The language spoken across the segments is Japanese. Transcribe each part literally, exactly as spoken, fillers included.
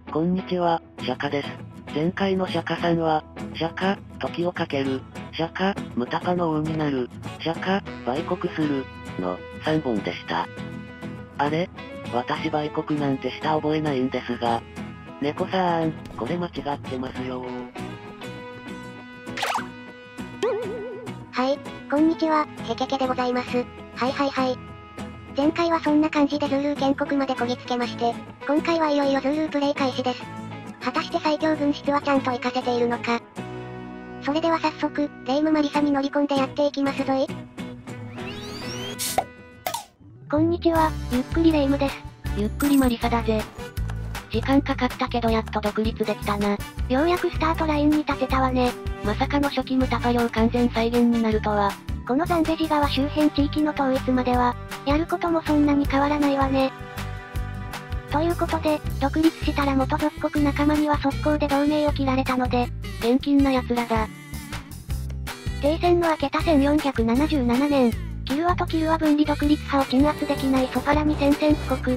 こんにちは、釈迦です。前回の釈迦さんは、釈迦、時をかける、釈迦、ムタパの王になる、釈迦、売国する、のさんぼんでした。あれ私売国なんてした覚えないんですが。猫さーん、これ間違ってますよー。 はい、こんにちは、ヘケケでございます。はいはいはい。前回はそんな感じでズールー建国までこぎつけまして、今回はいよいよズーループレイ開始です。果たして最強軍室はちゃんと活かせているのか。それでは早速、レイムマリサに乗り込んでやっていきますぞい。こんにちは、ゆっくりレイムです。 ゆっくりマリサだぜ。時間かかったけどやっと独立できたな。 ようやくスタートラインに立てたわね。 まさかの初期ムタパ領完全再現になるとは。 このザンベジ川周辺地域の統一までは、やることもそんなに変わらないわね。ということで、独立したら元属国仲間には速攻で同盟を切られたので、 現金な奴らだ。 停戦の明けたせんよんひゃくななじゅうななねん、キルアとキルア分離独立派を鎮圧できないソファラに宣戦布告。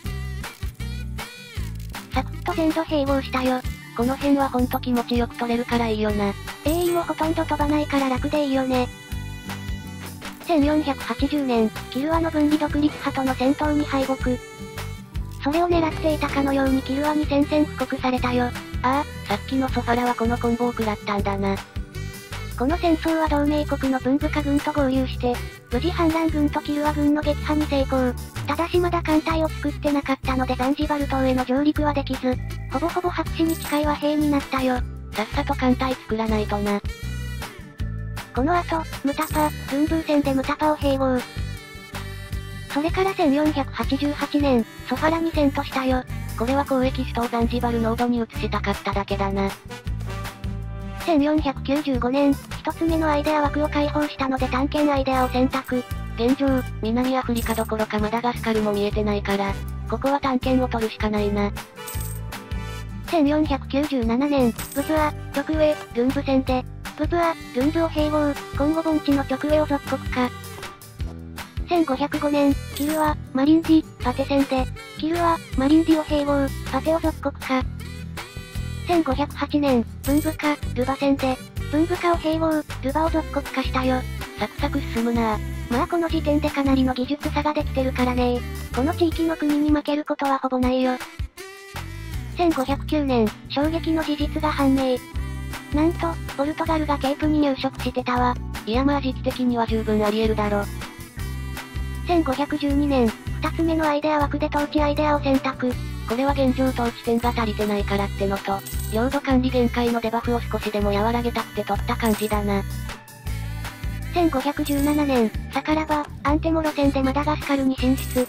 サクッと全土併合したよ。 この辺はほんと気持ちよく取れるからいいよな。 エーイー もほとんど飛ばないから楽でいいよね。せんよんひゃくはちじゅうねん、キルアの分離独立派との戦闘に敗北。それを狙っていたかのようにキルアに宣戦布告されたよ。 ああ、さっきのソファラはこのコンボを食らったんだな。 この戦争は同盟国のプンブカ軍と合流して、無事反乱軍とキルア軍の撃破に成功。ただしまだ艦隊を作ってなかったのでザンジバル島への上陸はできず、ほぼほぼ白紙に近い和平になったよ。 さっさと艦隊作らないとな。 この後、ムタパ、ルンブー戦でムタパを併合。それからせんよんひゃくはちじゅうはちねん、ソファラに戦としたよ。 これは交易首都ザンジバルノードに移したかっただけだな。 せんよんひゃくきゅうじゅうごねん、一つ目のアイデア枠を解放したので探検アイデアを選択。 現状、南アフリカどころかマダガスカルも見えてないから、ここは探検を取るしかないな。 せんよんひゃくきゅうじゅうななねん、ブプア、極上、ルンブ戦で、ブプア、ルンブを併合、コンゴ盆地の極上を属国化。せんごひゃくごねん、キルア、マリンディ、パテ戦で、キルア、マリンディを併合、パテを属国化。せんごひゃくはちねん、ブンブカ、ルバ戦で、ブンブカを併合、ルバを属国化したよ。 サクサク進むなぁ。 まあこの時点でかなりの技術差ができてるからねー。この地域の国に負けることはほぼないよ。せんごひゃくきゅうねん、衝撃の事実が判明。なんと、ポルトガルがケープに入植してたわ。 いやまあ時期的には十分あり得るだろ。 せんごひゃくじゅうにねん、二つ目のアイデア枠で統治アイデアを選択。 これは現状統治点が足りてないからってのと、領土管理限界のデバフを少しでも和らげたくて取った感じだな。 せんごひゃくじゅうななねん、サカラバ、アンテモロ戦でマダガスカルに進出。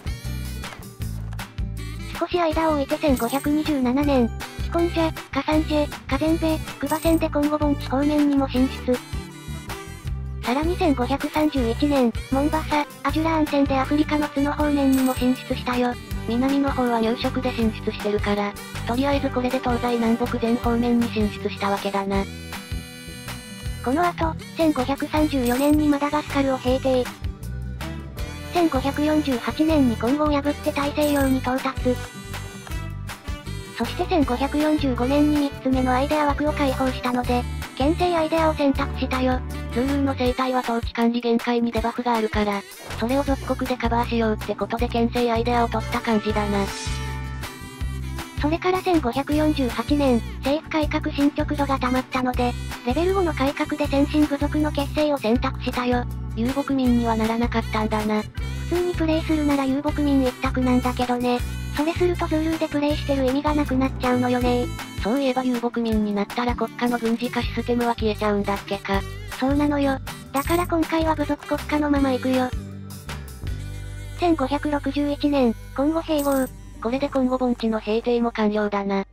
少し間を置いてせんごひゃくにじゅうななねん、キコンジャ、カサンジェ、カゼンベ、クバ戦でコンゴ盆地方面にも進出。さらにせんごひゃくさんじゅういちねん、モンバサ、アジュラーン戦でアフリカの角方面にも進出したよ。 南の方は入植で進出してるから、とりあえずこれで東西南北全方面に進出したわけだな。 この後、せんごひゃくさんじゅうよねんにマダガスカルを平定。せんごひゃくよんじゅうはちねんにコンゴを破って大西洋に到達。そしてせんごひゃくよんじゅうごねんにみっつめのアイデア枠を解放したので、牽制アイデアを選択したよ。 ズールーの生態は統治管理限界にデバフがあるから、それを属国でカバーしようってことで牽制アイデアを取った感じだな。 それからせんごひゃくよんじゅうはちねん、政府改革進捗度が溜まったので、レベルごの改革で先進部族の結成を選択したよ。 遊牧民にはならなかったんだな。 普通にプレイするなら遊牧民一択なんだけどね。それするとズールーでプレイしてる意味がなくなっちゃうのよね。 そういえば遊牧民になったら国家の軍事化システムは消えちゃうんだっけか。 そうなのよ。だから今回は部族国家のまま行くよ。せんごひゃくろくじゅういちねん、コンゴ併合。 これでコンゴ盆地の平定も完了だな。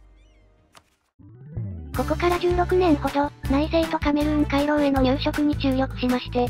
ここからじゅうろくねんほど、内政とカメルーン回廊への入植に注力しまして、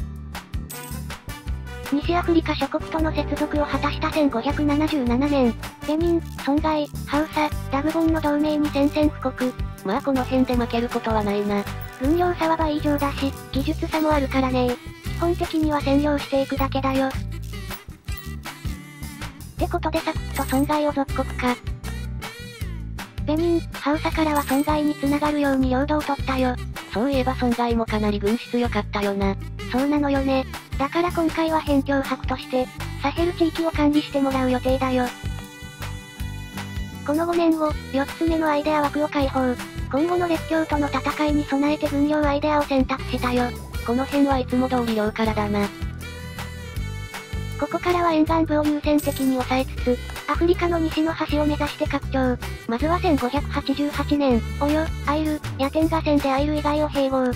西アフリカ諸国との接続を果たしたせんごひゃくななじゅうななねん、ベニン、ソンガイ、ハウサ、ダグボンの同盟に宣戦布告。 まあこの辺で負けることはないな。 軍量差は倍以上だし、技術差もあるからね。基本的には占領していくだけだよ。ってことでサクッと損害を属国化。 ベニン、ハウサからは損害につながるように領土を取ったよ。 そういえば損害もかなり軍質良かったよな。 そうなのよね。だから今回は辺境泊として、サヘル地域を管理してもらう予定だよ。このごねんご、よっつめのアイデア枠を開放。今後の列強との戦いに備えて軍用アイデアを選択したよ。 この辺はいつも通り領からだな。 ここからは沿岸部を優先的に抑えつつ、アフリカの西の端を目指して拡張。まずはせんごひゃくはちじゅうはちねん、オヨ、アイル、ヤテンガ線でアイル以外を併合。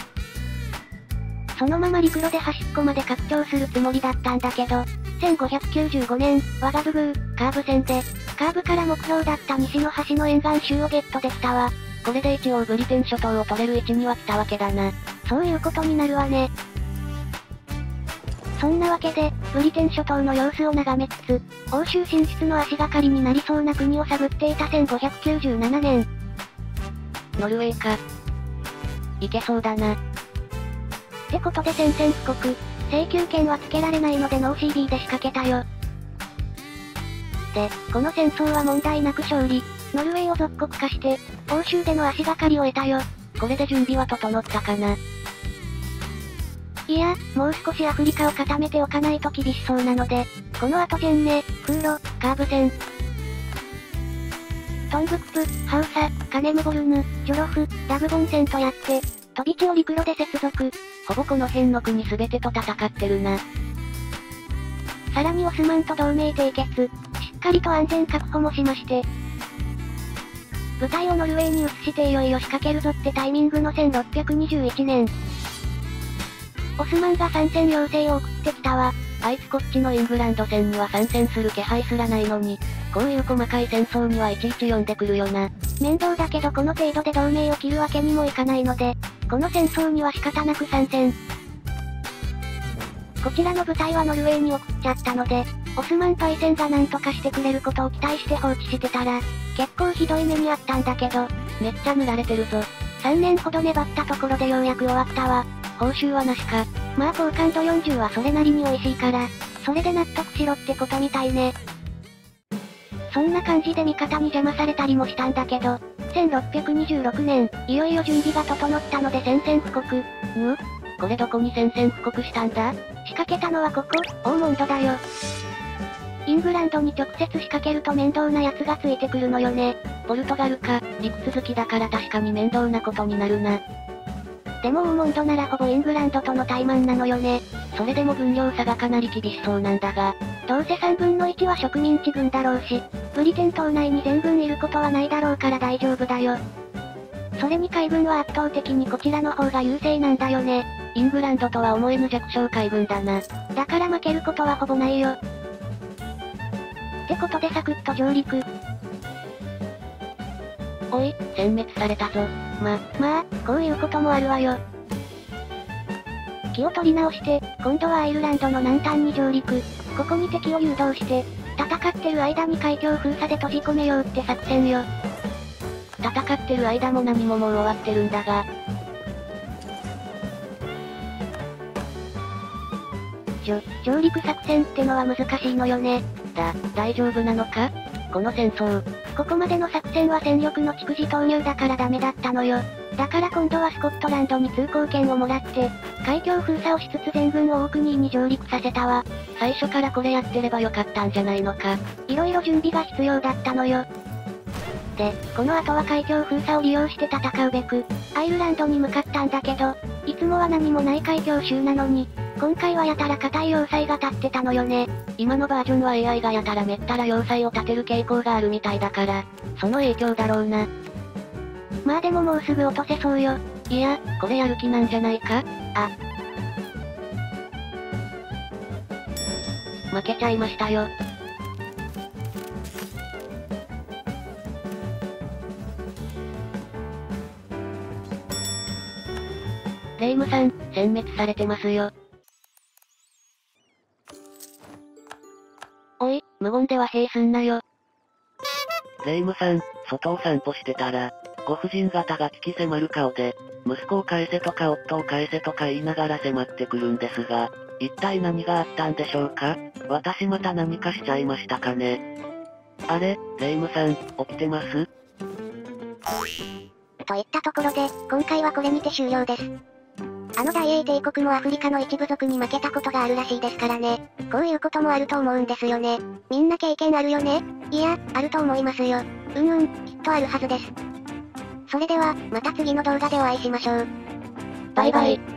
そのまま陸路で端っこまで拡張するつもりだったんだけど、せんごひゃくきゅうじゅうごねん、ワガブグー、カーブ線で、カーブから目標だった西の端の沿岸州をゲットできたわ。 これで一応ブリテン諸島を取れる位置には来たわけだな。 そういうことになるわね。そんなわけで、ブリテン諸島の様子を眺めつつ、欧州進出の足がかりになりそうな国を探っていたせんごひゃくきゅうじゅうななねん。 ノルウェーか。いけそうだな。 ってことで宣戦布告、請求権はつけられないのでノー シービー で仕掛けたよ。で、この戦争は問題なく勝利、ノルウェーを属国化して、欧州での足がかりを得たよ。 これで準備は整ったかな。 いや、もう少しアフリカを固めておかないと厳しそうなので、この後ジェンネ、空路、カーブ線、トンブクプ、ハウサ、カネムボルヌ、ジョロフ、ラグボン線とやって、飛び地を陸路で接続。 ほぼこの辺の国すべてと戦ってるな。 さらにオスマンと同盟締結、しっかりと安全確保もしまして、部隊をノルウェーに移していよいよ仕掛けるぞってタイミングのせんろっぴゃくにじゅういちねん。オスマンが参戦要請を送ってきたわ。 あいつこっちのイングランド戦には参戦する気配すらないのに、こういう細かい戦争にはいちいち呼んでくるよな。 面倒だけどこの程度で同盟を切るわけにもいかないので、この戦争には仕方なく参戦。こちらの部隊はノルウェーに送っちゃったので、オスマンパイセンが何とかしてくれることを期待して放置してたら、結構ひどい目にあったんだけど、 めっちゃ塗られてるぞ。 さんねんほど粘ったところでようやく終わったわ。 報酬はなしか。 まあ好感度よんじゅうはそれなりに美味しいから、それで納得しろってことみたいね。そんな感じで味方に邪魔されたりもしたんだけど、せんろっぴゃくにじゅうろくねん、いよいよ準備が整ったので宣戦布告。 ぬ？これどこに宣戦布告したんだ？ 仕掛けたのはここ、オーモンドだよ。イングランドに直接仕掛けると面倒なやつがついてくるのよね。 ポルトガルか、陸続きだから確かに面倒なことになるな。 でもオーモンドならほぼイングランドとの対マンなのよね。 それでも分量差がかなり厳しそうなんだが。 どうせさんぶんのいちは植民地軍だろうし、ブリテン島内に全軍いることはないだろうから大丈夫だよ。それに海軍は圧倒的にこちらの方が優勢なんだよね。 イングランドとは思えぬ弱小海軍だな。 だから負けることはほぼないよ。ってことでサクッと上陸。 おい、殲滅されたぞ。 ま、まあ、こういうこともあるわよ。気を取り直して、今度はアイルランドの南端に上陸。ここに敵を誘導して、戦ってる間に海峡封鎖で閉じ込めようって作戦よ。 戦ってる間も何ももう終わってるんだが。 じょ、上陸作戦ってのは難しいのよね。 だ、大丈夫なのか？この戦争。 ここまでの作戦は戦力の蓄次投入だからダメだったのよ。だから今度はスコットランドに通行権をもらって、海峡封鎖をしつつ全軍をオークニーに上陸させたわ。 最初からこれやってればよかったんじゃないのか。 いろいろ準備が必要だったのよ。で、この後は海峡封鎖を利用して戦うべく、アイルランドに向かったんだけど、いつもは何もない海峡州なのに、今回はやたら硬い要塞が立ってたのよね。 今のバージョンは エーアイ がやたらめったら要塞を立てる傾向があるみたいだから、その影響だろうな。 まあでももうすぐ落とせそうよ。 いや、これやる気なんじゃないか？ あ。 負けちゃいましたよ。レイムさん、殲滅されてますよ。おい、無言では兵すんなよ。レイムさん、外を散歩してたら、ご婦人方が聞き迫る顔で、息子を返せとか夫を返せとか言いながら迫ってくるんですが、一体何があったんでしょうか？私また何かしちゃいましたかね？あれ、レイムさん、起きてます？ といったところで、今回はこれにて終了です。あの大英帝国もアフリカの一部族に負けたことがあるらしいですからね。こういうこともあると思うんですよね。みんな経験あるよね？いや、あると思いますよ。うんうん、きっとあるはずです。それでは、また次の動画でお会いしましょう。 バイバイ。